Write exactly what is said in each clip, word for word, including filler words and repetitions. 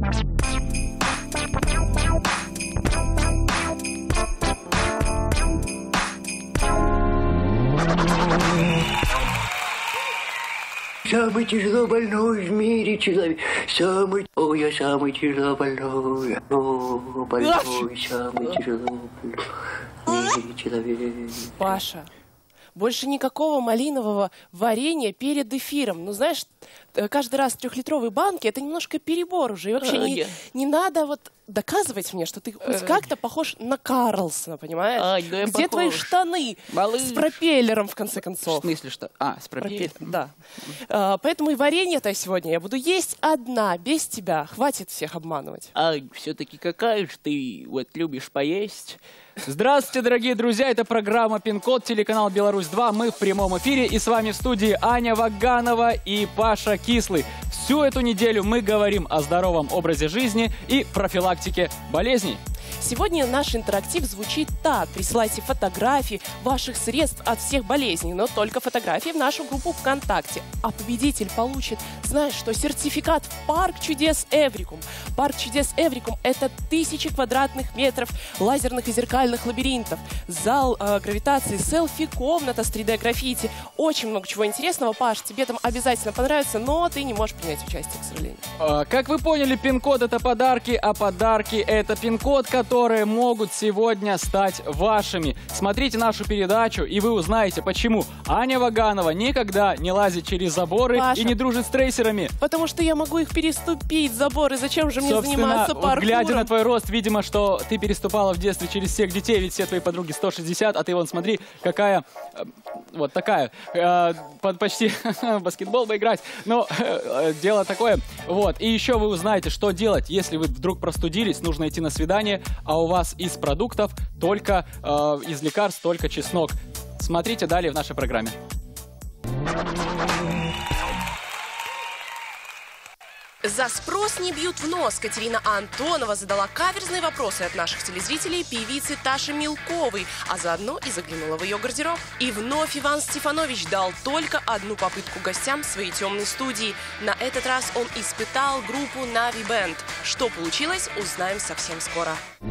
Самый тяжело больной в мире человек. Самый... О, я самый тяжело больной. О, больной, самый тяжело больной в мире человек. Паша, больше никакого малинового варенья перед эфиром. Ну, знаешь, каждый раз трехлитровые банки — это немножко перебор уже. И вообще не, не надо вот доказывать мне, что ты хоть как-то похож на Карлсона, понимаешь? Ай, да Где похож. твои штаны? Малыш. С пропеллером, в конце концов. В смысле что? А, с пропеллером? Да. А, поэтому и варенье-то сегодня я буду есть одна, без тебя. Хватит всех обманывать. Ай, все-таки какая же ты вот любишь поесть? Здравствуйте, дорогие друзья, это программа «Пин-код», телеканал «Беларусь два». Мы в прямом эфире, и с вами в студии Аня Ваганова и Паша Кислый. Всю эту неделю мы говорим о здоровом образе жизни и профилактике болезней. Сегодня наш интерактив звучит так. Присылайте фотографии ваших средств от всех болезней, но только фотографии в нашу группу ВКонтакте. А победитель получит, знаешь что, сертификат в Парк чудес Эврикум. Парк чудес Эврикум — это тысячи квадратных метров лазерных и зеркальных лабиринтов, зал э, гравитации, селфи-комната с три дэ граффити. Очень много чего интересного. Паш, тебе там обязательно понравится, но ты не можешь принять участие, к сожалению. А, как вы поняли, пин-код — это подарки, а подарки — это пин-код, которые могут сегодня стать вашими. Смотрите нашу передачу, и вы узнаете, почему Аня Ваганова никогда не лазит через заборы, Паша, и не дружит с трейсерами. Потому что я могу их переступить, заборы. Зачем же мне Собственно, заниматься паркуром? Глядя на твой рост, видимо, что ты переступала в детстве через всех детей, ведь все твои подруги сто шестьдесят, а ты вон смотри, какая, э, вот такая, э, под почти баскетбол бы играть. Но э, дело такое. Вот. И еще вы узнаете, что делать, если вы вдруг простудились, нужно идти на свидание, а у вас из продуктов только, э, из лекарств только чеснок. Смотрите далее в нашей программе. За спрос не бьют в нос. Катерина Антонова задала каверзные вопросы от наших телезрителей певице Таше Милковой, а заодно и заглянула в ее гардероб. И вновь Иван Стефанович дал только одну попытку гостям своей темной студии. На этот раз он испытал группу Нави Бэнд. Что получилось, узнаем совсем скоро.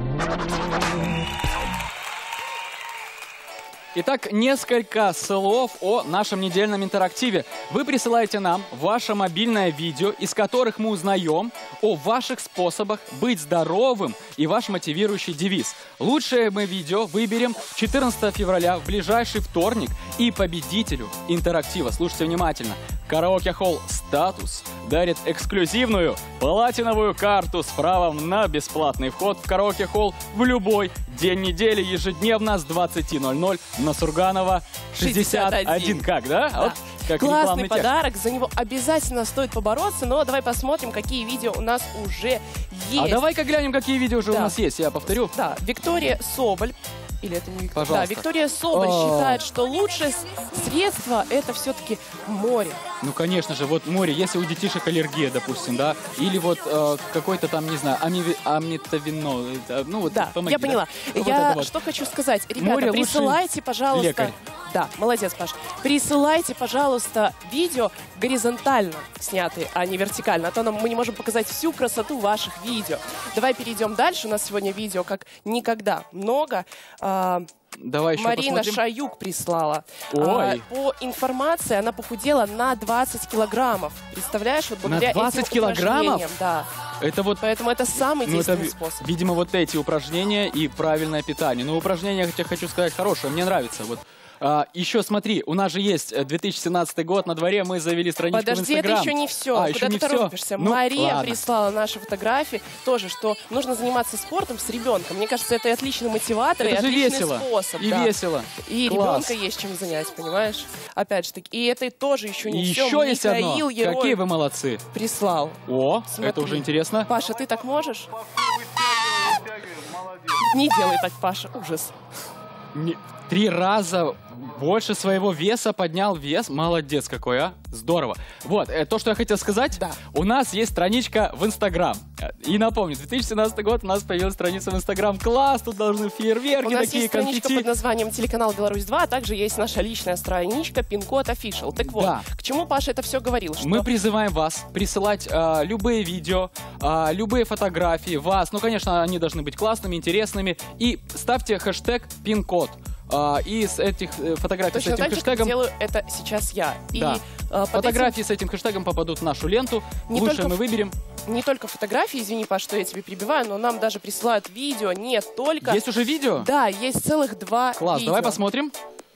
Итак, несколько слов о нашем недельном интерактиве. Вы присылаете нам ваше мобильное видео, из которых мы узнаем о ваших способах быть здоровым и ваш мотивирующий девиз. Лучшее мы видео выберем четырнадцатого февраля, в ближайший вторник. И победителю интерактива, слушайте внимательно, караоке-холл «Статус» дарит эксклюзивную платиновую карту с правом на бесплатный вход в караоке-холл в любой день недели, ежедневно с двадцати ноль-ноль на Сурганова шестьдесят один. Как, да? Да. Вот, как классный подарок, за него обязательно стоит побороться, но давай посмотрим, какие видео у нас уже есть. А давай-ка глянем, какие видео уже да. у нас есть, я повторю. Да, Виктория Соболь. Или это не Виктория? Пожалуйста. Да, Виктория Соболь О. считает, что лучшее средство — это все-таки море. Ну, конечно же, вот море, если у детишек аллергия, допустим, да, или вот э, какой-то там, не знаю, ами, амитовино, э, ну вот, да, помоги, я поняла. Да? Я вот вот. что хочу сказать, ребята, море присылайте, пожалуйста. Лекарь. Да, молодец, Паш. Присылайте, пожалуйста, видео горизонтально снятые, а не вертикально, а то нам, мы не можем показать всю красоту ваших видео. Давай перейдем дальше. У нас сегодня видео как никогда много. А, Давай еще Марина посмотрим. Шаюк прислала. Ой. А, по информации, она похудела на двадцать килограммов. Представляешь, вот благодаря на двадцать этим килограммов? упражнениям, да. Это вот, Поэтому это самый ну, действенный это, способ. Видимо, вот эти упражнения и правильное питание. Но упражнения, я хочу сказать, хорошее, мне нравится. Вот. А, еще смотри, у нас же есть две тысячи семнадцатый год на дворе, мы завели страничку Подожди, в Инстаграм. это еще не все. А, Куда еще ты не торопишься? все? Ну, Мария ладно. прислала наши фотографии тоже, что нужно заниматься спортом с ребенком. Мне кажется, это отличный мотиватор это и же отличный весело. способ. И да. весело. И Класс. ребенка есть чем занять, понимаешь? Опять же таки. И это тоже еще не и все. еще есть одно. Михаил Ероев Какие вы молодцы. прислал. О, Смотри. это уже интересно. Паша, ты так можешь? Не делай так, Паша. Ужас. Не, три раза больше своего веса поднял вес. Молодец какой, а? Здорово. Вот, э, то, что я хотел сказать. Да. У нас есть страничка в Инстаграм. И напомню, две тысячи семнадцатый год у нас появилась страница в Инстаграм. Класс, тут должны фейерверки, У нас такие есть страничка конфетти. под названием «Телеканал Беларусь два», а также есть наша личная страничка Пин-код Official. Так вот, Да. к чему Паша это все говорил? Что... Мы призываем вас присылать а, любые видео, а, любые фотографии вас. Ну, конечно, они должны быть классными, интересными. И ставьте хэштег пин-код. А, и с этих э, фотографий Точно с этим так же, хэштегом... как делаю это сейчас я. И, Да. э, под Фотографии с этим хэштегом попадут в нашу ленту. Не Лучше только мы в- выберем. этим не только фотографии, извини, Паш, что я тебе перебиваю, но нам даже присылают видео, не только... Есть уже видео? Да, есть целых два Класс, видео. давай посмотрим.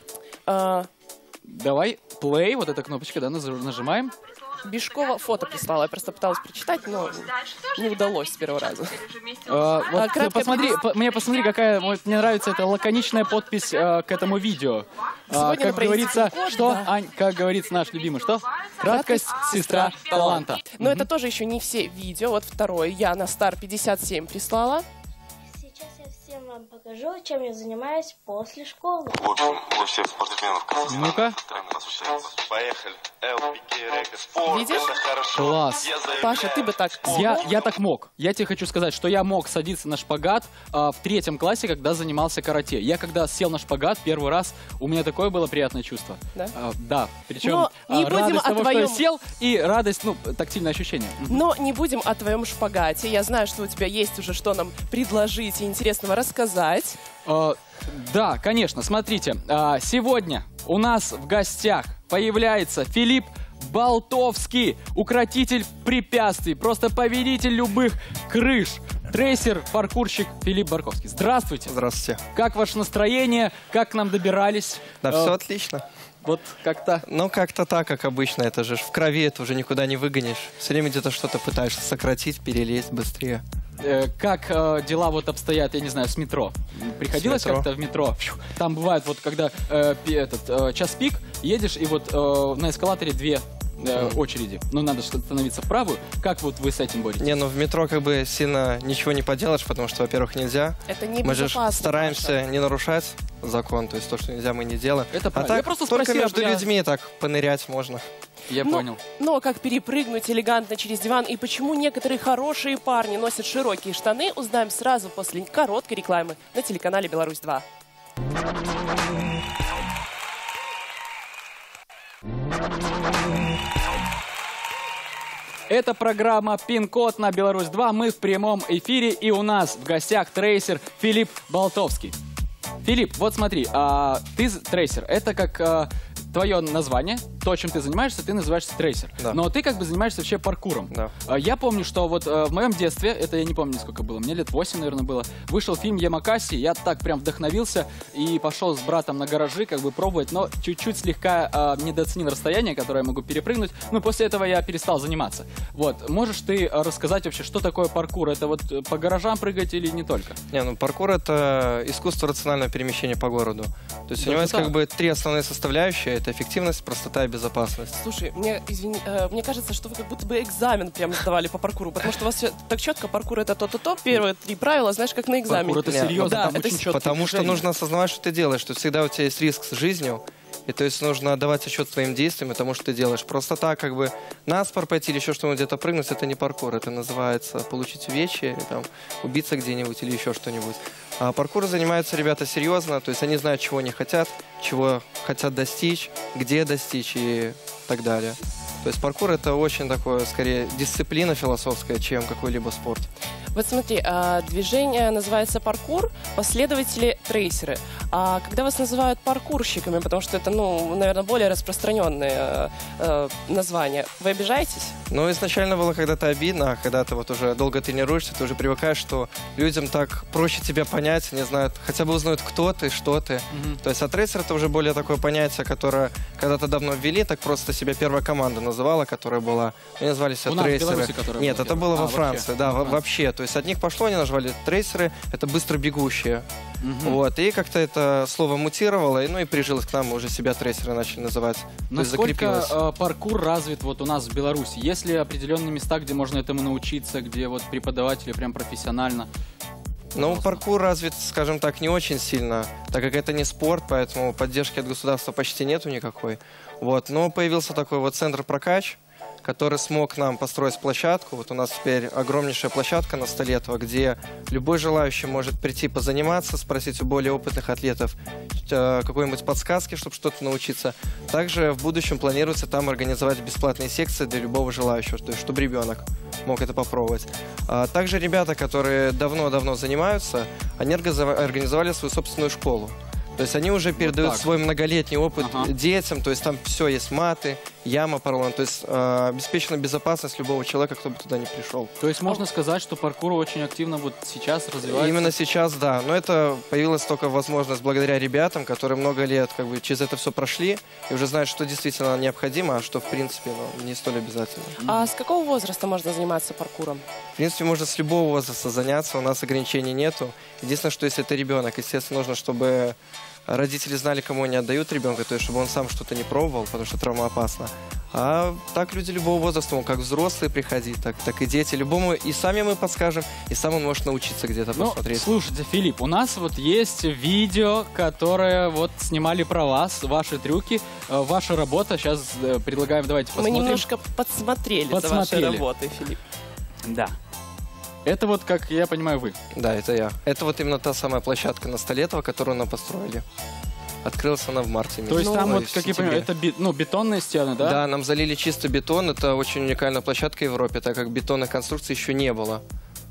Э, Давай, play, вот эта кнопочка, да, наж- нажимаем. Бешкова фото прислала, я просто пыталась прочитать, но не удалось с первого раза. А, вот А, ты краткое посмотри, по- мне посмотри, какая, вот, мне нравится эта лаконичная подпись а, к этому видео. А, Сегодня как на говорится, производитель что, кода. Ань, как говорится наш любимый, что? Краткость, сестра таланта. Но это тоже еще не все видео. Вот второе. Я на Стар пятьдесят семь прислала. Сейчас я всем вам покажу, чем я занимаюсь после школы. В общем, вы все спортсменов как Ну-ка. Поехали. эл пи кей Records. Спорт, Видишь? это хорошо. Класс. Я заявляю. Паша, ты бы так... Я, я так мог. Я тебе хочу сказать, что я мог садиться на шпагат а, в третьем классе, когда занимался карате. Я когда сел на шпагат первый раз, у меня такое было приятное чувство. Да? А, да. Причем Но не а, будем радость о того, твоем- что я сел, и радость, ну, тактильное ощущение. Мгм. Но не будем о твоем шпагате. Я знаю, что у тебя есть уже что нам предложить и интересного рассказать. А, да, конечно, смотрите. а, сегодня у нас в гостях появляется Филипп Болтовский, укротитель препятствий, просто повелитель любых крыш. Трейсер, паркурщик Филипп Барковский. Здравствуйте. Здравствуйте. Как ваше настроение? Как к нам добирались? Да, Э, все отлично. Вот как-то... Ну, как-то так, как обычно. Это же ж в крови, это уже никуда не выгонишь. Все время где-то что-то пытаешься сократить, перелезть быстрее. э, как э, дела вот обстоят, я не знаю, с метро? Приходилось С метро? как-то в метро? Фью. Там бывает вот, когда э, пи- этот, э, час пик, едешь, и вот э, на эскалаторе две э, очереди. Ну, надо что-то становиться в правую. Как вот вы с этим боретесь? Не, ну в метро как бы сильно ничего не поделаешь, потому что, во-первых, нельзя. Это не Мы же ж безопасно, стараемся не нарушать закон, то есть то, что нельзя, мы не делаем. Это а правильно. так, Я просто только спросил, между для- людьми так понырять можно. Я Ну, понял. Но как перепрыгнуть элегантно через диван и почему некоторые хорошие парни носят широкие штаны, узнаем сразу после короткой рекламы на телеканале Беларусь два. Это программа «Пин-код» на Беларусь два. Мы в прямом эфире, и у нас в гостях трейсер Филипп Болтовский. Филипп, вот смотри, а, ты з- трейсер. Это как а, твое название, то, чем ты занимаешься, ты называешься трейсер. Да. Но ты как бы занимаешься вообще паркуром. Да. А, Я помню, что вот а, в моем детстве, это я не помню, сколько было, мне лет восемь, наверное, было, вышел фильм «Ямакаси», я так прям вдохновился и пошел с братом на гаражи, как бы пробовать, но чуть-чуть слегка а, недооценил расстояние, которое я могу перепрыгнуть. Ну, после этого я перестал заниматься. Вот, можешь ты а, рассказать вообще, что такое паркур? Это вот э, по гаражам прыгать или не только? Не, ну паркур — это искусство рационального перемещения по городу. То есть у Даже него есть так? как бы три основные составляющие. Это эффективность, простота и безопасность. Слушай, мне, извини, э, мне кажется, что вы как будто бы экзамен прям сдавали по паркуру, потому что у вас всё так четко, паркур это то-то-то, первые три правила, знаешь, как на экзамене. Паркур это Не, серьезно, да, там это очень с- четкие Потому что движения. нужно осознавать, что ты делаешь, что всегда у тебя есть риск с жизнью, и то есть нужно давать отчет своим действиям и тому, что ты делаешь. Просто так, как бы на спор пойти или еще что-нибудь где-то прыгнуть, это не паркур, это называется получить увечье, или, там, убиться где-нибудь или еще что-нибудь. А паркур занимаются ребята серьезно, то есть они знают, чего они хотят, чего хотят достичь, где достичь и так далее. То есть паркур — это очень такое, скорее, дисциплина философская, чем какой-либо спорт. Вот смотри, а, движение называется паркур, последователи трейсеры. А когда вас называют паркурщиками, потому что это, ну, наверное, более распространенное э, название, вы обижаетесь? Ну, изначально было когда-то обидно, а когда ты вот уже долго тренируешься, ты уже привыкаешь, что людям так проще тебя понять, они знают, хотя бы узнают, кто ты, что ты. Мгм. То есть, а трейсер — это уже более такое понятие, которое когда-то давно ввели, так просто себя первая команда называла, которая была, они назвали себя У нас в трейсеры. Беларуси, которая Нет, была это первая. было А, во вообще? Франции, да, Во во- Франции. вообще. То есть от них пошло, они назвали трейсеры, это быстро бегущие. Мгм. Вот, и как-то это слово мутировало, и, ну и прижилось к нам, мы уже себя трейсеры начали называть. То есть Насколько закрепилось. э, паркур развит вот у нас в Беларуси? Есть ли определенные места, где можно этому научиться, где вот преподаватели прям профессионально? Ну, паркур развит, скажем так, не очень сильно, так как это не спорт, поэтому поддержки от государства почти нету никакой. Вот. Но появился такой вот центр «Прокач», который смог нам построить площадку. Вот у нас теперь огромнейшая площадка на Столетово, где любой желающий может прийти позаниматься, спросить у более опытных атлетов э, какой-нибудь подсказки, чтобы что-то научиться. Также в будущем планируется там организовать бесплатные секции для любого желающего, то есть чтобы ребенок мог это попробовать. А также ребята, которые давно-давно занимаются, они организовали свою собственную школу. То есть они уже передают вот свой многолетний опыт ага. детям, то есть там все есть, маты, яма порвана, то есть э, обеспечена безопасность любого человека, кто бы туда не пришел. То есть можно сказать, что паркур очень активно вот сейчас развивается? Именно сейчас, да. Но это появилась только возможность благодаря ребятам, которые много лет как бы через это все прошли и уже знают, что действительно необходимо, а что в принципе ну, не столь обязательно. А с какого возраста можно заниматься паркуром? В принципе, можно с любого возраста заняться, у нас ограничений нету. Единственное, что если это ребенок, естественно, нужно, чтобы родители знали, кому они отдают ребенка, то есть чтобы он сам что-то не пробовал, потому что травма опасна. А так люди любого возраста, он как взрослые приходить, так, так и дети. Любому и сами мы подскажем, и сам он может научиться где-то ну, посмотреть. Слушайте, Филипп, у нас вот есть видео, которое вот снимали про вас, ваши трюки, ваша работа. Сейчас предлагаем, давайте посмотрим. Мы немножко подсмотрели, подсмотрели. за вашей работой, Филипп. Да. Это вот, как я понимаю, вы. Да, это я. Это вот именно та самая площадка на Столетово, которую нам построили. Открылась она в марте. То есть ну, там, вот, как я понимаю, это би, ну, бетонные стены, да? Да, нам залили чисто бетон. Это очень уникальная площадка в Европе, так как бетонной конструкции еще не было.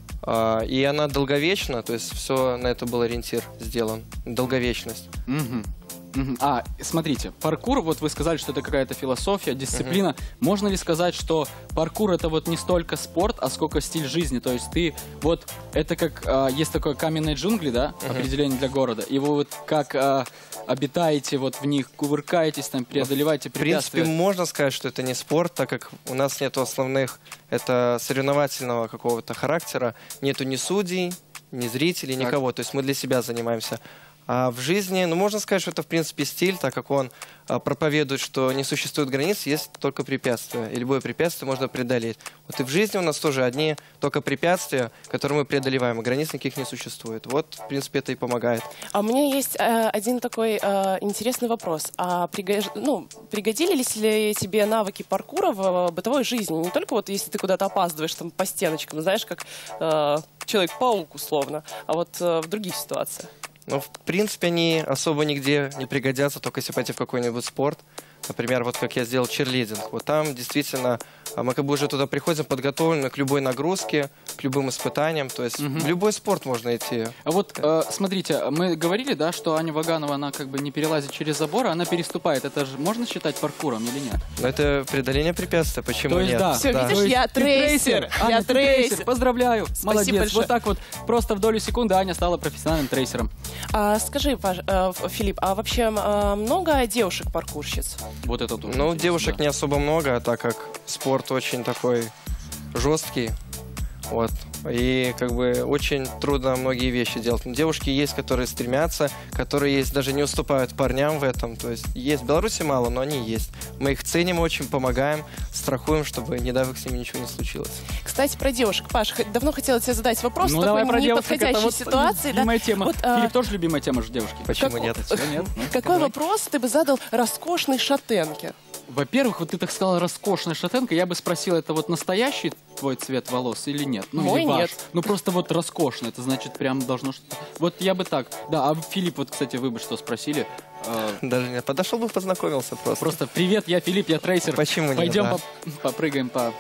А, и она долговечна, то есть все на это был ориентир сделан. Долговечность. Угу. Угу. А, смотрите, паркур, вот вы сказали, что это какая-то философия, дисциплина. Угу. Можно ли сказать, что паркур это вот не столько спорт, а сколько стиль жизни? То есть ты вот, это как, а, есть такое каменные джунгли, да, угу. определение для города, и вы вот как а, обитаете вот в них, кувыркаетесь там, преодолеваете препятствия? В принципе, можно сказать, что это не спорт, так как у нас нету основных, это соревновательного какого-то характера, нету ни судей, ни зрителей, так. никого, то есть мы для себя занимаемся. А в жизни, ну, можно сказать, что это, в принципе, стиль, так как он а, проповедует, что не существует границ, есть только препятствия. И любое препятствие можно преодолеть. Вот и в жизни у нас тоже одни только препятствия, которые мы преодолеваем, и границ никаких не существует. Вот, в принципе, это и помогает. А у меня есть э, один такой э, интересный вопрос. А пригож... ну, пригодились ли тебе навыки паркура в э, бытовой жизни? Не только вот если ты куда-то опаздываешь там, по стеночкам, знаешь, как э, Человек-паук условно, а вот э, в других ситуациях. Ну, в принципе, они особо нигде не пригодятся, только если пойти в какой-нибудь спорт. Например, вот как я сделал чирлидинг. Вот там действительно мы как бы уже туда приходим подготовлены к любой нагрузке, к любым испытаниям. То есть угу. в любой спорт можно идти. А вот э, смотрите, мы говорили, да, что Аня Ваганова, она как бы не перелазит через забор, а она переступает. Это же можно считать паркуром или нет? Но это преодоление препятствия. Почему То есть, нет? Да. Все, да. видишь, я трейсер. Аня, я ты трейсер. трейсер. Поздравляю. Спасибо Молодец. большое. Вот так вот просто в долю секунды Аня стала профессиональным трейсером. А, скажи, э, Филипп, а вообще э, много девушек-паркурщиц? Вот это тоже. Ну, девушек да. не особо много, так как спорт очень такой жесткий. Вот. И как бы очень трудно многие вещи делать. Но девушки есть, которые стремятся, которые есть, даже не уступают парням в этом. То есть есть в Беларуси мало, но они есть. Мы их ценим очень, помогаем, страхуем, чтобы, не дай бог, с ними ничего не случилось. Кстати, про девушек. Паш, давно хотела тебе задать вопрос ну, в давай такой про неподходящей вот ситуации. Любимая да? тема. Вот, Филипп а... тоже любимая тема же девушки. Почему как... нет? нет? Ну, Какой давай. вопрос ты бы задал роскошной шатенке? Во-первых, вот ты так сказала, роскошная шатенка. Я бы спросил, это вот настоящий твой цвет волос или нет? Ну, Мой или ваш? нет. Ну, просто вот роскошный. Это значит, прям должно что-то... Вот я бы так. Да, а Филипп, вот, кстати, вы бы что спросили? Даже нет. Подошел бы, познакомился просто. Просто привет, я Филипп, я трейсер. Почему нет? Пойдем да? по попрыгаем по...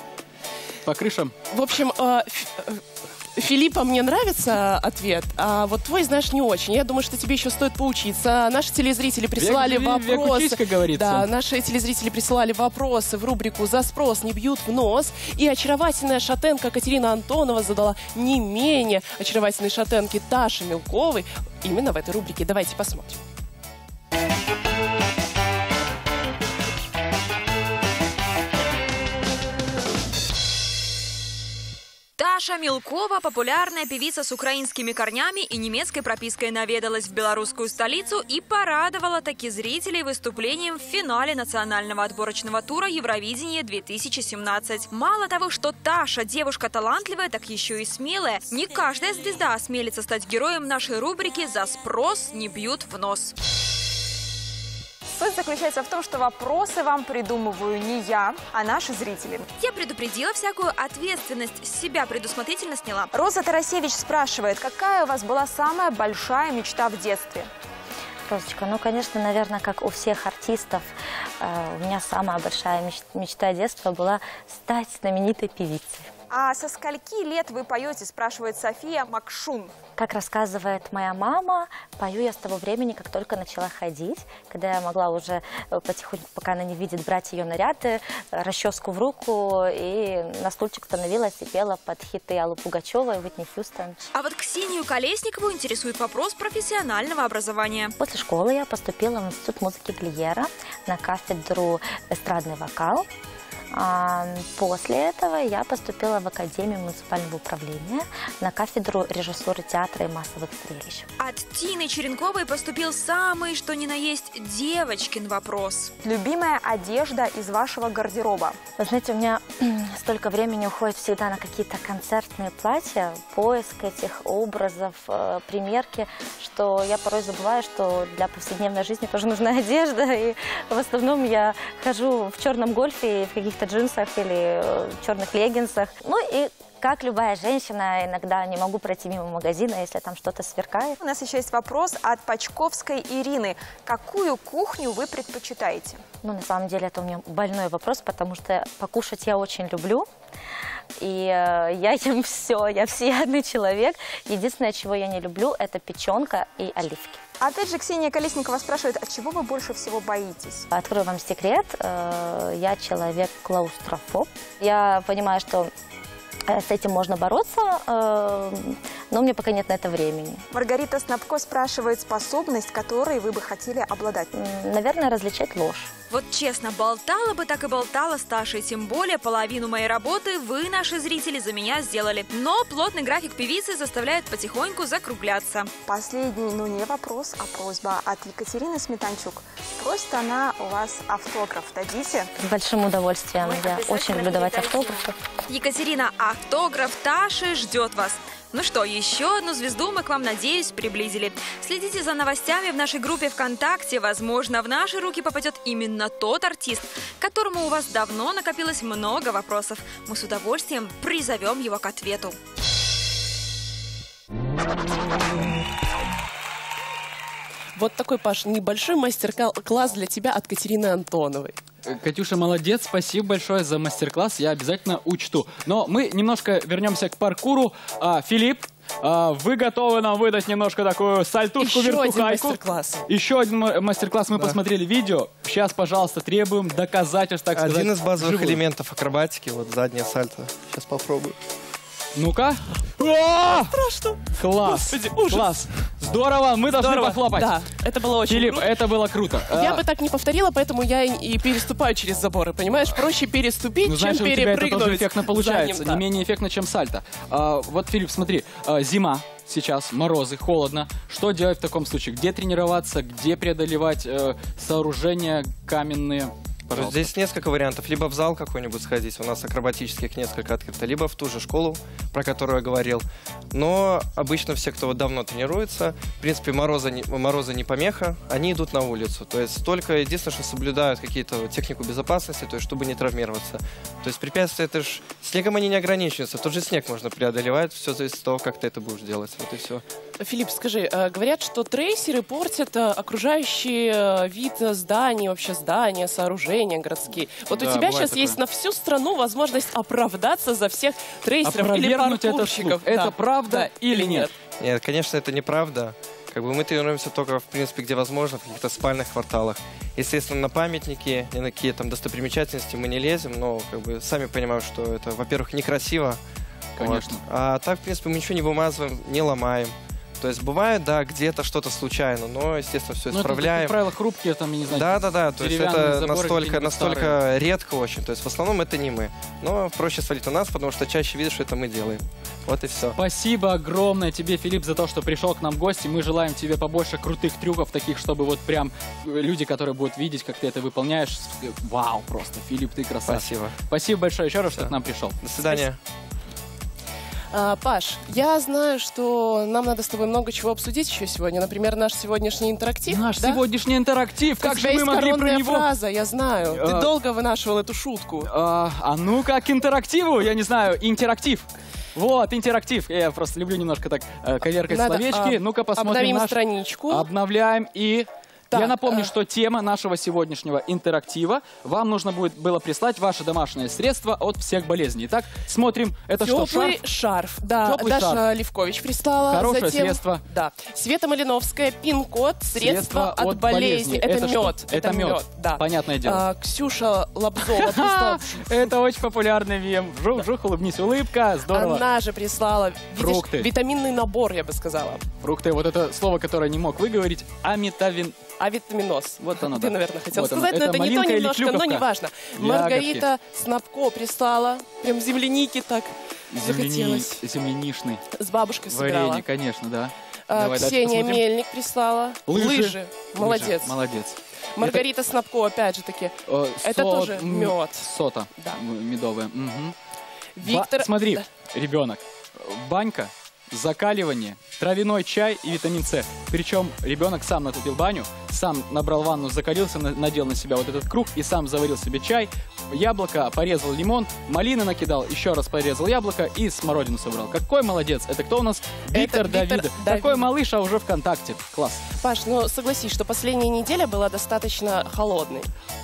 по крышам. В общем... Э, Филиппа, мне нравится ответ, а вот твой, знаешь, не очень. Я думаю, что тебе еще стоит поучиться. Наши телезрители присылали век, вопросы. Век учись, как говорится. Да, наши телезрители присылали вопросы в рубрику «За спрос не бьют в нос». И очаровательная шатенка Катерина Антонова задала не менее очаровательной шатенке Таши Мелковой именно в этой рубрике. Давайте посмотрим. Таша Милкова, популярная певица с украинскими корнями и немецкой пропиской, наведалась в белорусскую столицу и порадовала таки зрителей выступлением в финале национального отборочного тура Евровидения две тысячи семнадцать. Мало того, что Таша девушка талантливая, так еще и смелая. Не каждая звезда осмелится стать героем нашей рубрики «За спрос не бьют в нос». Суть заключается в том, что вопросы вам придумываю не я, а наши зрители. Я предупредила, всякую ответственность с себя предусмотрительно сняла. Роза Тарасевич спрашивает, какая у вас была самая большая мечта в детстве? Розочка, ну, конечно, наверное, как у всех артистов, э, у меня самая большая меч мечта детства была стать знаменитой певицей. А со скольки лет вы поете, спрашивает София Макшун. Как рассказывает моя мама, пою я с того времени, как только начала ходить, когда я могла уже потихоньку, пока она не видит, брать ее наряды, расческу в руку и на стульчик становилась и пела под хиты Аллы Пугачевой и Уитни Хьюстон. А вот Ксению Колесникову интересует вопрос профессионального образования. После школы я поступила в Институт музыки Глиера на кафедру эстрадный вокал. После этого я поступила в Академию муниципального управления на кафедру режиссуры театра и массовых зрелищ. От Тины Черенковой поступил самый, что ни на есть, девочкин вопрос. Любимая одежда из вашего гардероба? Вы знаете, у меня столько времени уходит всегда на какие-то концертные платья, поиск этих образов, примерки, что я порой забываю, что для повседневной жизни тоже нужна одежда. И в основном я хожу в черном гольфе и в каких-то джинсах или черных леггинсах. Ну и как любая женщина, иногда не могу пройти мимо магазина, если там что-то сверкает. У нас еще есть вопрос от Пачковской Ирины. Какую кухню вы предпочитаете? Ну, на самом деле, это у меня больной вопрос, потому что покушать я очень люблю. И э, я ем все, я всеядный человек. Единственное, чего я не люблю, это печенка и оливки. Опять же, Ксения Колесникова спрашивает, от чего вы больше всего боитесь? Открою вам секрет. Э, я человек-клаустрофоб. Я понимаю, что с этим можно бороться, э, но у меня пока нет на это времени. Маргарита Снабко спрашивает, способность, которой вы бы хотели обладать? Наверное, различать ложь. Вот честно, болтала бы, так и болтала с Ташей. Тем более половину моей работы вы, наши зрители, за меня сделали. Но плотный график певицы заставляет потихоньку закругляться. Последний, ну не вопрос, а просьба от Екатерины Сметанчук. Просит она у вас автограф. Дадите? С большим удовольствием. Мы Я очень люблю давать автографы. Екатерина, автограф Таши ждет вас. Ну что, еще одну звезду мы к вам, надеюсь, приблизили. Следите за новостями в нашей группе ВКонтакте. Возможно, в наши руки попадет именно тот артист, к которому у вас давно накопилось много вопросов. Мы с удовольствием призовем его к ответу. Вот такой, Паш, небольшой мастер-класс для тебя от Катерины Антоновой. Катюша, молодец, спасибо большое за мастер-класс, я обязательно учту. Но мы немножко вернемся к паркуру. А, Филипп, а, вы готовы нам выдать немножко такую сальтушку-вертухайку? Еще один мастер-класс. Еще один мастер-класс, мы да. посмотрели видео. Сейчас, пожалуйста, требуем доказательств, так сказать. Один из базовых живую. элементов акробатики, вот заднее сальто. Сейчас попробую. Ну-ка. Страшно. Класс. Господи, ужас. Класс. Здорово, мы должны Здорово. похлопать. Да, это было очень Филипп, круто. это было круто. Я а... бы так не повторила, поэтому я и переступаю через заборы, понимаешь? Проще переступить, ну, знаешь, чем у тебя это перепрыгнуть. тоже эффектно получается, задним, да. не менее эффектно, чем сальто. А, вот, Филипп, смотри, а, зима сейчас, морозы, холодно. Что делать в таком случае? Где тренироваться, где преодолевать э, сооружения каменные? Пожалуйста. Здесь несколько вариантов. Либо в зал какой-нибудь сходить, у нас акробатических несколько открыто, либо в ту же школу, про которую я говорил. Но обычно все, кто вот давно тренируется, в принципе, мороза не, мороза не помеха, они идут на улицу. То есть только единственное, что соблюдают какие-то технику безопасности, то есть чтобы не травмироваться. То есть препятствия, это же снегом они не ограничиваются. Тот же снег можно преодолевать, все зависит от того, как ты это будешь делать. Вот и все. Филипп, скажи, говорят, что трейсеры портят окружающий вид зданий, вообще здания, сооружения городские. Вот да, у тебя сейчас такое. Есть на всю страну возможность оправдаться за всех трейсеров или паркурщиков. Это, это правда да. или нет? Нет, конечно, это неправда. Как бы мы тренируемся только, в принципе, где возможно, в каких-то спальных кварталах. Естественно, на памятники, ни на какие там достопримечательности мы не лезем, но как бы сами понимаем, что это, во-первых, некрасиво. Конечно. Вот. А так, в принципе, мы ничего не вымазываем, не ломаем. То есть бывает, да, где-то что-то случайно, но, естественно, все исправляем. Ну, как правило, хрупкие, там, я не знаю, да, да, да, то есть это настолько, настолько старые. редко очень. То есть в основном это не мы. Но проще свалить на нас, потому что чаще видишь, что это мы делаем. Вот и все. Спасибо огромное тебе, Филипп, за то, что пришел к нам в гости. Мы желаем тебе побольше крутых трюков, таких, чтобы вот прям люди, которые будут видеть, как ты это выполняешь. Вау, просто, Филипп, ты красавчик. Спасибо. Спасибо большое еще раз, Все. что к нам пришел. До свидания. А, Паш, я знаю, что нам надо с тобой много чего обсудить еще сегодня. Например, наш сегодняшний интерактив. Наш да? сегодняшний интерактив. Как У же тебя мы есть могли про коронная него... фраза, я знаю. А... Ты долго вынашивал эту шутку. А, а ну как к интерактиву? Я не знаю, интерактив. Вот, интерактив. Я просто люблю немножко так э, коверкать Надо, словечки. а, Ну-ка посмотрим обновим наш... страничку. Обновляем и... Так, Я напомню, а... что тема нашего сегодняшнего интерактива. Вам нужно будет было прислать ваше домашнее средство от всех болезней. Итак, смотрим. Это что, Теплый шарф? шарф, да. Теплый Даша шарф. Левкович прислала. Хорошее Затем, средство. Да. Света Малиновская, пин-код, средство, Средство от, от болезни. болезни. Это, Это что? мед. Это мед. Да. Понятное дело. А, Ксюша Лобзова прислала. Это очень популярный мем. Вжух-вжух, улыбнись, улыбка. Здорово. Она же прислала, видишь, Фрукты. витаминный набор, я бы сказала. Фрукты. Вот это слово, которое не мог выговорить. Амитавин. Авитаминоз. Вот оно, Ты, да. наверное, хотел Вот оно. сказать, но Это это не то малинка или немножко, но клюковка? не важно. Ягодки. Маргарита Снапко прислала. Прям земляники так Земляни... захотелось. Землянишный. С бабушкой собирала. Варенье, конечно, да. А, Давай дальше Ксения посмотрим. Мельник прислала. Лыжи. Молодец. Лыжи. Молодец. Маргарита Снапко, опять же таки. Э, Это со- тоже м, мед. Сота. Да. М, Медовая. Мгм. Виктор... Ба- Смотри, Да. ребенок. Банька, закаливание, травяной чай и витамин С. Причем ребенок сам натопил баню, сам набрал ванну, закалился, на- надел на себя вот этот круг и сам заварил себе чай, яблоко, порезал лимон, малины накидал, еще раз порезал яблоко и смородину собрал. Какой молодец! Это кто у нас? Виктор Виктор Давидов. Давидов. Такой малыш, а уже ВКонтакте. Класс. Паш, ну согласись, что последняя неделя была достаточно холодной.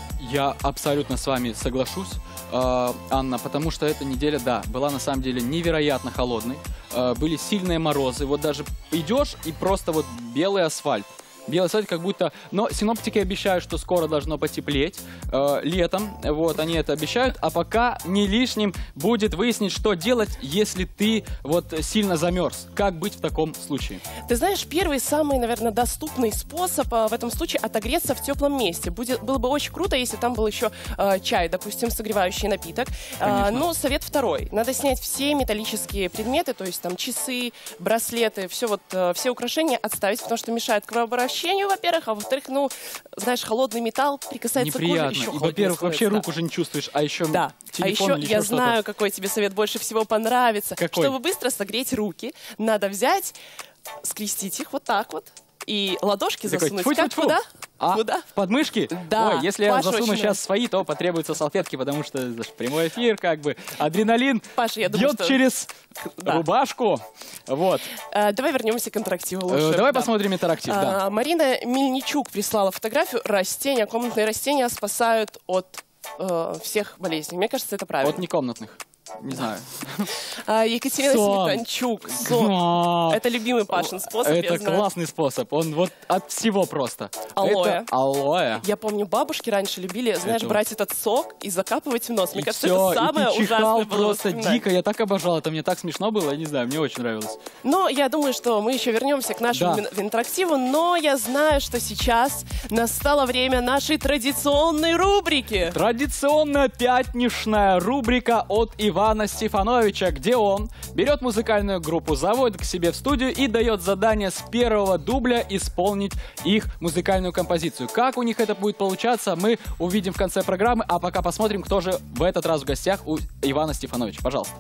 Я абсолютно с вами соглашусь, э, Анна, потому что эта неделя, да, была на самом деле невероятно холодной. Э, были сильные морозы. Вот даже идешь и просто вот белый асфальт. Белый асфальт как будто... Но синоптики обещают, что скоро должно потеплеть э, летом. Вот, они это обещают. А пока не лишним будет выяснить, что делать, если ты вот сильно замерз. Как быть в таком случае? Ты знаешь, первый, самый, наверное, доступный способ а, в этом случае отогреться в теплом месте. Будет, было бы очень круто, если там был еще а, чай, допустим, согревающий напиток. А, ну, совет второй. Надо снять все металлические предметы, то есть там часы, браслеты, все вот, а, все украшения отставить, потому что мешает кровообращению, во-первых, а во-вторых, ну, знаешь, холодный металл прикасается к коже, Неприятно. еще И, холоднее во-первых, вообще становится, руку уже не чувствуешь, а еще да. телефон А еще или я еще что-то. знаю, какой тебе совет больше всего понравится. Какой? Чтобы быстро согреть руки, надо взять, скрестить их вот так вот и ладошки Такой, засунуть. тьфу-тьфу-тьфу. Как куда? А, Куда? в подмышки? Да. Ой, если я Паша засуну очень сейчас нравится. свои, то потребуются салфетки, потому что это ж прямой эфир, как бы. Адреналин Паша, я думаю, бьет что- через Да. рубашку. Вот. Э, давай вернемся к интерактиву Э, лучше. Давай Да. посмотрим интерактив, да. А, Марина Мельничук прислала фотографию. Растения, комнатные растения спасают от э, всех болезней. Мне кажется, это правильно. От некомнатных. Не знаю. А, Екатерина Сон. Сметанчук. Сон. А, Это любимый Пашин способ, Это я знаю. классный способ. Он вот от всего просто. Алоэ. Это алоэ. Я помню, бабушки раньше любили, знаешь, Это брать этот сок и закапывать в нос. Мне И кажется, всё, это самое и ты чихал ужасное было просто воспоминание. дико. Я так обожал. Это мне так смешно было. Я не знаю, мне очень нравилось. Но я думаю, что мы еще вернемся к нашему Да. вин- интерактиву, но я знаю, что сейчас настало время нашей традиционной рубрики. Традиционная пятничная рубрика от Ивана Стефановича, где он берет музыкальную группу, заводит к себе в студию и дает задание с первого дубля исполнить их музыкальную композицию. Как у них это будет получаться, мы увидим в конце программы, а пока посмотрим, кто же в этот раз в гостях у Ивана Стефановича. Пожалуйста.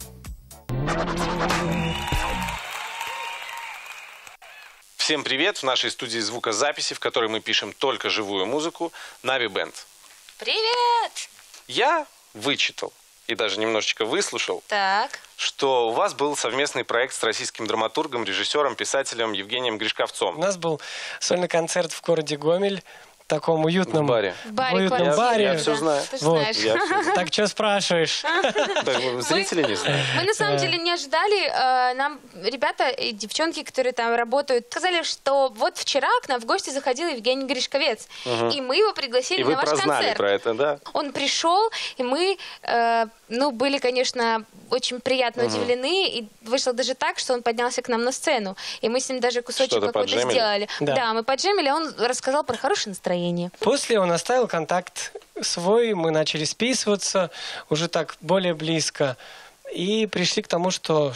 Всем привет! В нашей студии звукозаписи, в которой мы пишем только живую музыку, Нави Бенд. Привет! Я вычитал и даже немножечко выслушал, Так. что у вас был совместный проект с российским драматургом, режиссером, писателем Евгением Гришковцом. У нас был сольный концерт в городе Гомель, в таком уютном В баре. В баре уютном «Квартира», баре. Я все знаю. Ты ж Вот. знаешь. Я всё знаю. Так что спрашиваешь? Так, зрители не знают. Мы на самом Да. деле не ожидали. э, Нам ребята и девчонки, которые там работают, сказали, что вот вчера к нам в гости заходил Евгений Гришковец. Мгм. И мы его пригласили И вы на ваш прознали концерт. про это, да? Он пришел, и мы, э, ну, были, конечно, очень приятно Мгм. удивлены. И вышло даже так, что он поднялся к нам на сцену. И мы с ним даже кусочек Что-то какой-то поджемили? сделали. Да. Да, мы поджемили, а он рассказал про хорошее настроение. После он оставил контакт свой, мы начали списываться уже так более близко. И пришли к тому, что ш-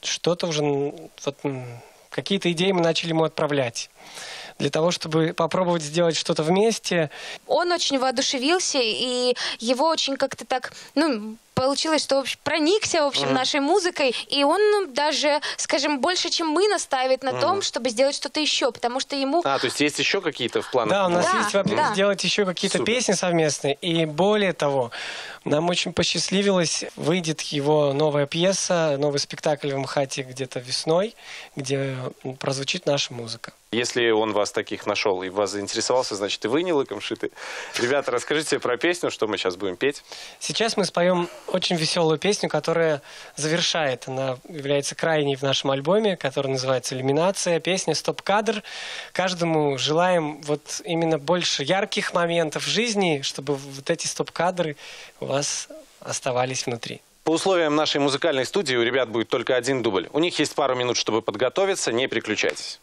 что-то уже, вот, какие-то идеи мы начали ему отправлять. Для того, чтобы попробовать сделать что-то вместе. Он очень воодушевился, и его очень как-то так, ну, получилось, что в общем, проникся, в общем, mm. нашей музыкой, и он ну, даже, скажем, больше, чем мы, настаивает на mm. том, чтобы сделать что-то еще, потому что ему... А, то есть есть еще какие-то в планах? Да, у нас да, есть вообще да. сделать еще какие-то песни совместные, и более того, нам очень посчастливилось, выйдет его новая пьеса, новый спектакль в МХАТе где-то весной, где прозвучит наша музыка. Если он вас таких нашел и вас заинтересовался, значит, и вы не лыком шиты. Ребята, расскажите про песню, что мы сейчас будем петь. Сейчас мы споем очень веселую песню, которая завершает. Она является крайней в нашем альбоме, который называется «Иллюминация». Песня «Стоп-кадр». Каждому желаем вот именно больше ярких моментов в жизни, чтобы вот эти стоп-кадры у вас оставались внутри. По условиям нашей музыкальной студии у ребят будет только один дубль. У них есть пару минут, чтобы подготовиться, не переключайтесь.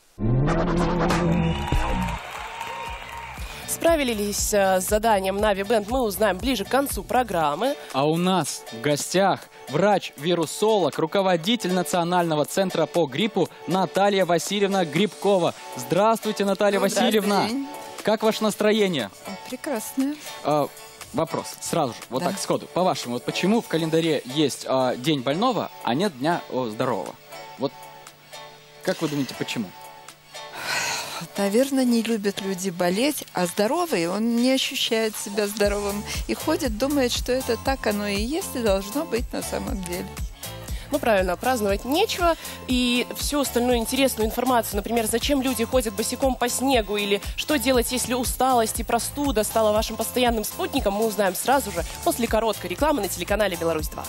Справились с заданием Нави Бенд, мы узнаем ближе к концу программы. А у нас в гостях врач-вирусолог, руководитель Национального центра по гриппу Наталья Васильевна Грибкова. Здравствуйте, Наталья Васильевна. Как ваше настроение? Прекрасное. А, вопрос сразу же, вот да. так сходу. По-вашему, вот почему в календаре есть а, День больного, а нет Дня о, здорового? Вот как вы думаете, почему? Наверное, не любят люди болеть, а здоровый, он не ощущает себя здоровым и ходит, думает, что это так оно и есть, и должно быть на самом деле. Ну, правильно, праздновать нечего. И всю остальную интересную информацию, например, зачем люди ходят босиком по снегу, или что делать, если усталость и простуда стала вашим постоянным спутником, мы узнаем сразу же после короткой рекламы на телеканале «Беларусь два».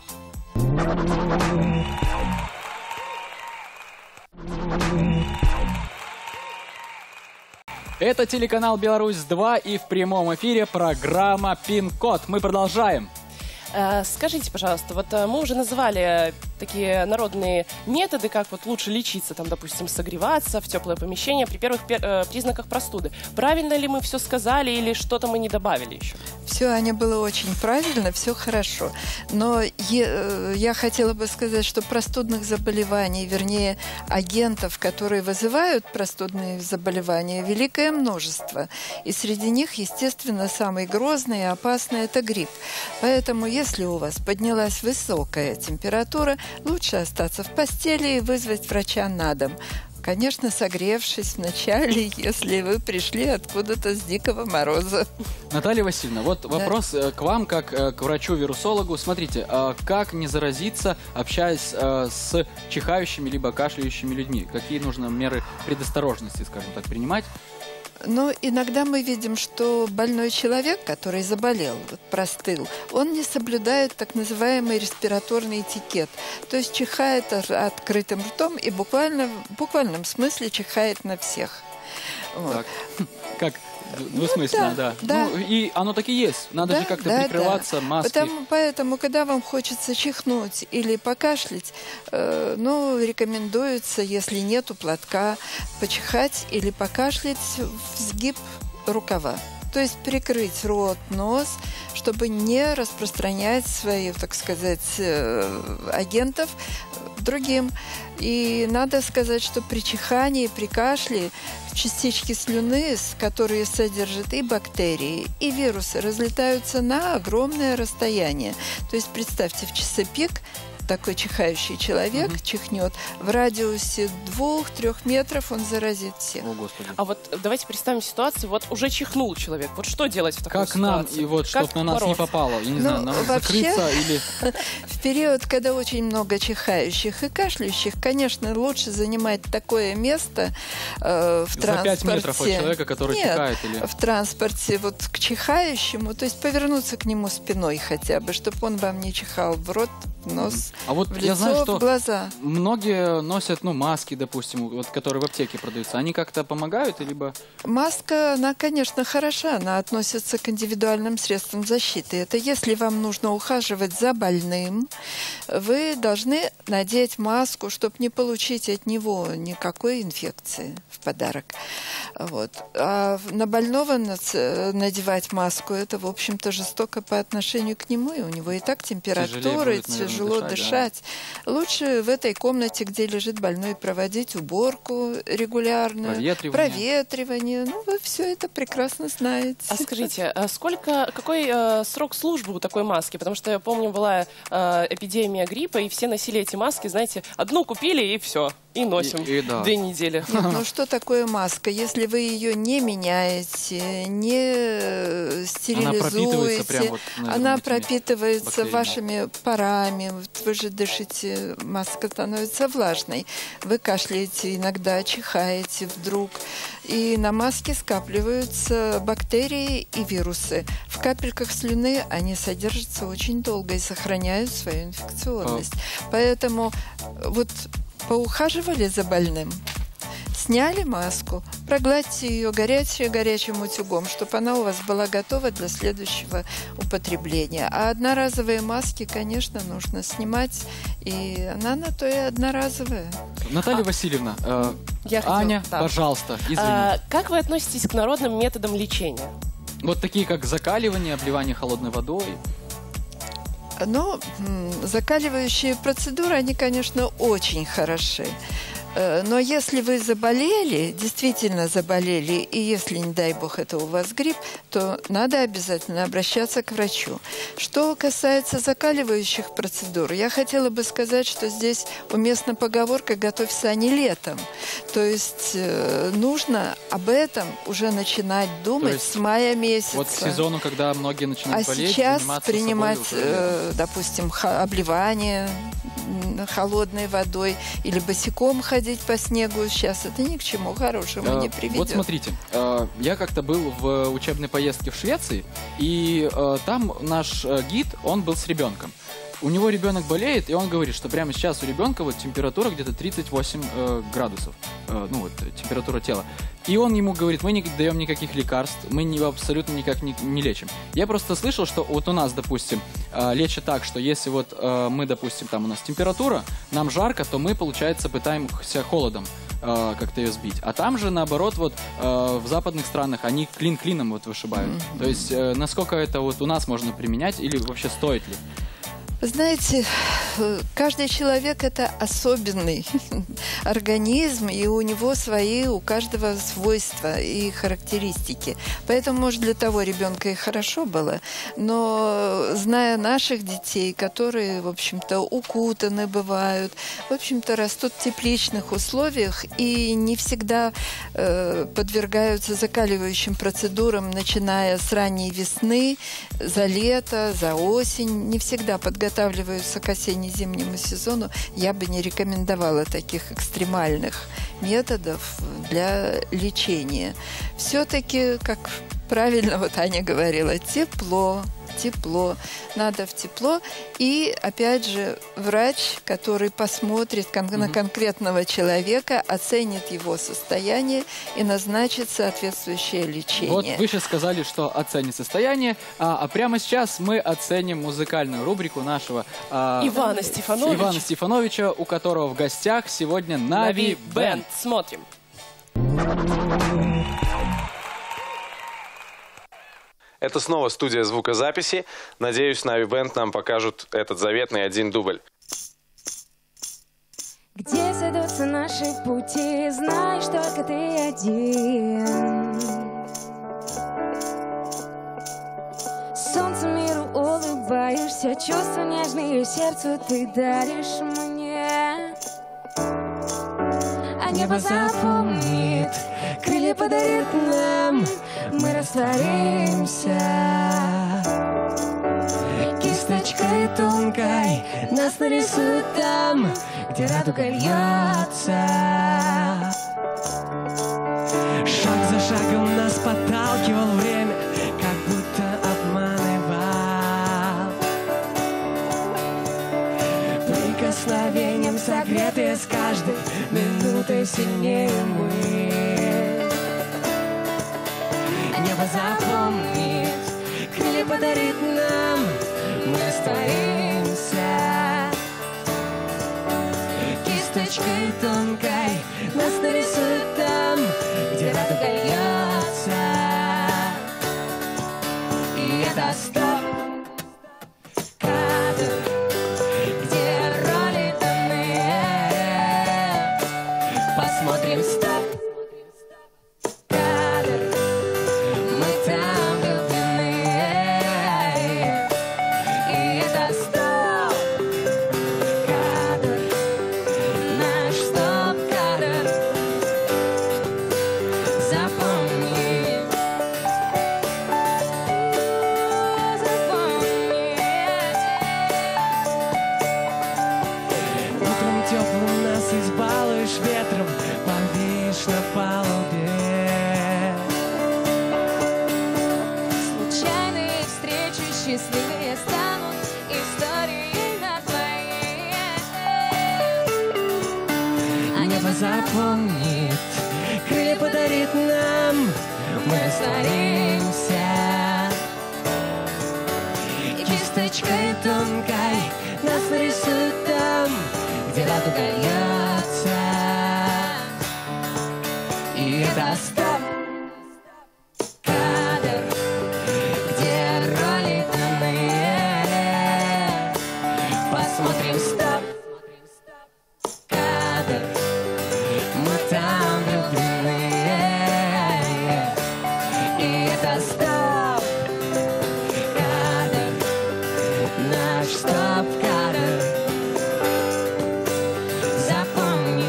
Это телеканал «Беларусь два» и в прямом эфире программа «Пин-код». Мы продолжаем. Скажите, пожалуйста, вот мы уже называли такие народные методы, как вот лучше лечиться, там, допустим, согреваться в теплое помещение при первых признаках простуды. Правильно ли мы все сказали или что-то мы не добавили еще? Все, Аня, было очень правильно, все хорошо. Но я, я хотела бы сказать, что простудных заболеваний, вернее, агентов, которые вызывают простудные заболевания, великое множество. И среди них, естественно, самый грозный и опасный – это грипп. Поэтому, если у вас поднялась высокая температура, лучше остаться в постели и вызвать врача на дом. Конечно, согревшись вначале, если вы пришли откуда-то с дикого мороза. Наталья Васильевна, вот да. вопрос к вам, как к врачу-вирусологу. Смотрите, как не заразиться, общаясь с чихающими либо кашляющими людьми? Какие нужно меры предосторожности, скажем так, принимать? Но иногда мы видим, что больной человек, который заболел, вот, простыл, он не соблюдает так называемый респираторный этикет. То есть чихает открытым ртом и буквально, в буквальном смысле чихает на всех. Вот. Так. Как? Двусмысленно, ну, да, да. да. Ну, и оно так и есть. Надо да, же как-то да, прикрываться, да. маски. Потому, поэтому, когда вам хочется чихнуть или покашлять, э, ну, рекомендуется, если нету платка, почихать или покашлять в сгиб рукава. То есть прикрыть рот, нос, чтобы не распространять своих, так сказать, агентов другим. И надо сказать, что при чихании, при кашле частички слюны, которые содержат и бактерии, и вирусы, разлетаются на огромное расстояние. То есть представьте, в часы пик такой чихающий человек угу. чихнет, в радиусе двух-трех метров он заразит всех. О, Господи. А вот давайте представим ситуацию, вот уже чихнул человек, вот что делать в такой как ситуации? Как нам, и вот, чтобы на нас бороться? Не попало, я не ну, знаю, нам вообще, закрыться или... В период, когда очень много чихающих и кашляющих, конечно, лучше занимать такое место э, в За транспорте. пять метров от человека, который Нет, чихает? Или... в транспорте вот к чихающему, то есть повернуться к нему спиной хотя бы, чтобы он вам не чихал в рот, в нос, а вот в я лицо, знаю, что в глаза. Многие носят, ну, маски, допустим, вот, которые в аптеке продаются. Они как-то помогают, либо... Маска, она, конечно, хороша. Она относится к индивидуальным средствам защиты. Это если вам нужно ухаживать за больным, вы должны надеть маску, чтобы не получить от него никакой инфекции в подарок. Вот. А на больного надевать маску, это, в общем-то, жестоко по отношению к нему. И у него и так температура, будет, наверное, тяжело дышать, дышать. Лучше в этой комнате, где лежит больной, проводить уборку регулярно, проветривание. проветривание. Ну, вы все это прекрасно знаете. А скажите, а сколько, какой э, срок службы у такой маски? Потому что я помню, была э, эпидемия гриппа, и все носили эти маски, знаете, одну купили и все, и носим И- и да. две недели. Нет, ну что такое маска? Если вы ее не меняете, не стерилизуете, пропитывается прям вот, наверное, она этими пропитывается бактериями. вашими парами, вот вы же дышите, маска становится влажной, вы кашляете иногда, чихаете вдруг, и на маске скапливаются бактерии и вирусы. В капельках слюны они содержатся очень долго и сохраняют свою инфекционность. Поэтому вот поухаживали за больным, сняли маску, прогладьте ее горячим-горячим утюгом, чтобы она у вас была готова для следующего употребления. А одноразовые маски, конечно, нужно снимать, и она на то и одноразовая. Наталья Васильевна, э, Я хотела- Аня, да. пожалуйста, извините. А, как вы относитесь к народным методам лечения? Вот такие, как закаливание, обливание холодной водой. Но м, закаливающие процедуры, они, конечно, очень хороши. Э, Но если вы заболели, действительно заболели, и если, не дай бог, это у вас грипп, то надо обязательно обращаться к врачу. Что касается закаливающих процедур, я хотела бы сказать, что здесь уместна поговорка «готовься, а не летом». То есть э, нужно об этом уже начинать думать есть с мая месяца. Вот к сезону, когда многие начинают А болеть, сейчас заниматься принимать, собой уже э, допустим, ха- обливание м, холодной водой или босиком ходить по снегу, сейчас это ни к чему хорошему Э, не приведет. Вот смотрите, э, я как-то был в учебной поездке в Швеции, и э, там наш э, гид, он был с ребенком. У него ребенок болеет, и он говорит, что прямо сейчас у ребенка вот температура где-то тридцать восемь э, градусов, э, ну вот э, температура тела. И он ему говорит, мы не даем никаких лекарств, мы не, абсолютно никак не, не лечим. Я просто слышал, что вот у нас, допустим, э, лечат так, что если вот э, мы, допустим, там у нас температура, нам жарко, то мы, получается, пытаемся холодом э, как-то ее сбить. А там же, наоборот, вот э, в западных странах они клин клином вот вышибают. Mm-hmm. То есть э, насколько это вот у нас можно применять или вообще стоит ли? Знаете, каждый человек – это особенный организм, и у него свои, у каждого свойства и характеристики. Поэтому, может, для того ребенка и хорошо было, но зная наших детей, которые, в общем-то, укутаны бывают, в общем-то, растут в тепличных условиях и не всегда э, подвергаются закаливающим процедурам, начиная с ранней весны, за лето, за осень, не всегда подготавливаются подготавливаются к осенне-зимнему сезону, я бы не рекомендовала таких экстремальных методов для лечения. Все-таки, как правильно вот Аня говорила, тепло, тепло, надо в тепло. И, опять же, врач, который посмотрит кон- mm-hmm. на конкретного человека, оценит его состояние и назначит соответствующее лечение. Вот вы сейчас сказали, что оценит состояние, а, а прямо сейчас мы оценим музыкальную рубрику нашего а, Ивана Стефановича. Ивана Стефановича, у которого в гостях сегодня Нави Бэнд. Смотрим. Это снова студия звукозаписи. Надеюсь, Нави Бэнд нам покажут этот заветный один дубль. Где сойдутся наши пути, знаешь, только ты один. Солнце миру улыбаешься, чувства нежные сердцу ты даришь мне. А небо запомнит, крылья подарит нам, мы растворимся. Кисточкой тонкой нас нарисуют там, где радуга льется. Шаг за шагом нас подталкивал время, как будто обманывал. Прикосновением согретые с каждой минутой сильнее мы. Небо запомнит, крылья подарит нам, мы растворимся. Кисточкой тонкой нас нарисуют там, где радуга льется. И это стоп кадр, где смотрим стоп. Кадр. Мы там влюблены. И это стоп. Кадр. Наш стоп-кадр. Запомни. Утром теплым нас избалуешь ветром, повис на палубе. Случайные встречи счастливые станут историей на твоей. Небо запомнит, крылья подарит нам, мы растворимся. И кисточкой тонкой нас нарисуют там, где радуга льется. И это стоп. Кадр, где роли иные. Посмотрим стоп. Кадр, мы там влюблены. И это стоп. Кадр, наш стоп-кадр. Запомни.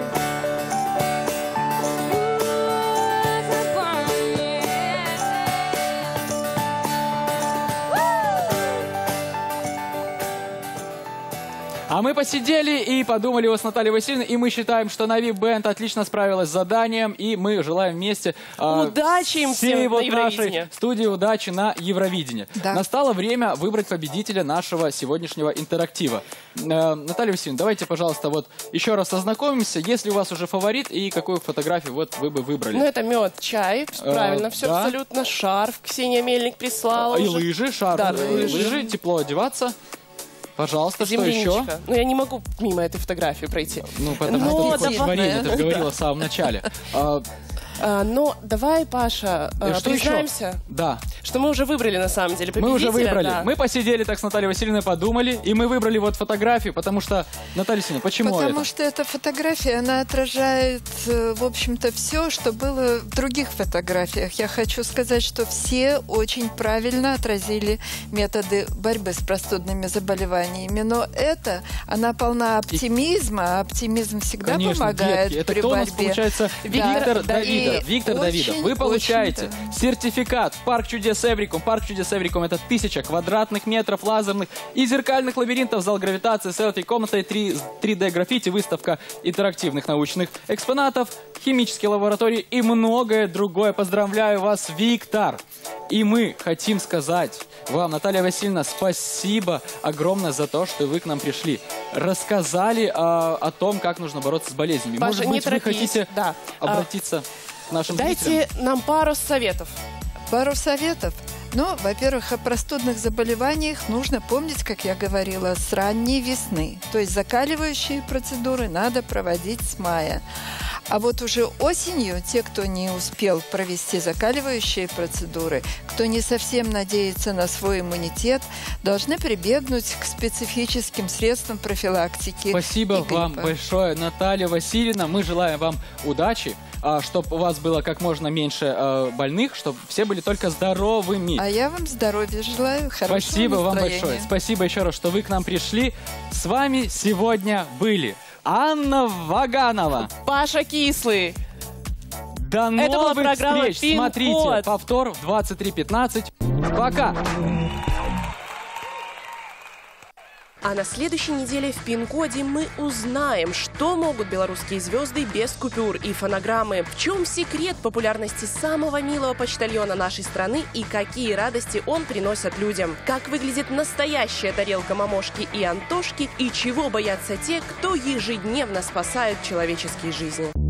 А мы посидели и подумали вот с Натальей Васильевной, и мы считаем, что Нави Бенд отлично справилась с заданием, и мы желаем вместе э, Удачи им всей всем вот на Евровидении. нашей студии удачи на Евровидении. Да. Настало время выбрать победителя нашего сегодняшнего интерактива. Э, Наталья Васильевна, давайте, пожалуйста, вот еще раз ознакомимся, если у вас уже фаворит и какую фотографию вот вы бы выбрали. Ну, это мед, чай, Э, правильно, все да. абсолютно. Шарф Ксения Мельник прислала. И уже. лыжи, шар, Да, лыжи. лыжи. тепло одеваться. Пожалуйста, что еще? Земляничка. Ну, я не могу мимо этой фотографии пройти. Ну, потому Но что ты хочешь давай- варенье, ты же говорила в самом начале. А, А, но давай, Паша, а, что признаемся, еще? Да. что мы уже выбрали на самом деле победителя. Мы уже выбрали. да. Мы посидели так с Натальей Васильевной, подумали, и мы выбрали вот фотографию, потому что, Наталья Васильевна, почему Потому это? что эта фотография, она отражает, э, в общем-то, все, что было в других фотографиях. Я хочу сказать, что все очень правильно отразили методы борьбы с простудными заболеваниями. Но это, она полна оптимизма, а оптимизм всегда Конечно, помогает детки, это при кто у нас борьбе. получается? Да, Виктор да, Давидов. и Виктор очень, Давидов. Вы получаете очень, сертификат в Парк чудес Эврикум. Парк чудес Эврикум — это тысяча квадратных метров лазерных и зеркальных лабиринтов, зал гравитации, селфи-комната и три дэ-граффити, выставка интерактивных научных экспонатов, химические лаборатории и многое другое. Поздравляю вас, Виктор! И мы хотим сказать вам, Наталья Васильевна, спасибо огромное за то, что вы к нам пришли. Рассказали а, о том, как нужно бороться с болезнями. Паша, Может не быть, вы торопись. хотите Да. обратиться к нашим Дайте зрителям? нам пару советов. Пару советов. Ну, во-первых, о простудных заболеваниях нужно помнить, как я говорила, с ранней весны. То есть закаливающие процедуры надо проводить с мая. А вот уже осенью те, кто не успел провести закаливающие процедуры, кто не совсем надеется на свой иммунитет, должны прибегнуть к специфическим средствам профилактики. Спасибо и гриппа. вам большое, Наталья Васильевна. Мы желаем вам удачи, чтобы у вас было как можно меньше э, больных, чтобы все были только здоровыми. А я вам здоровья желаю, хорошего Спасибо вам настроения. большое. Спасибо еще раз, что вы к нам пришли. С вами сегодня были Анна Ваганова, Паша Кислый. До Это была новых программа встреч. «Пин-код». Смотрите повтор в двадцать три пятнадцать. Пока. А на следующей неделе в Пин-коде мы узнаем, что могут белорусские звезды без купюр и фонограммы, в чем секрет популярности самого милого почтальона нашей страны и какие радости он приносит людям, как выглядит настоящая тарелка Мамошки и Антошки и чего боятся те, кто ежедневно спасает человеческие жизни.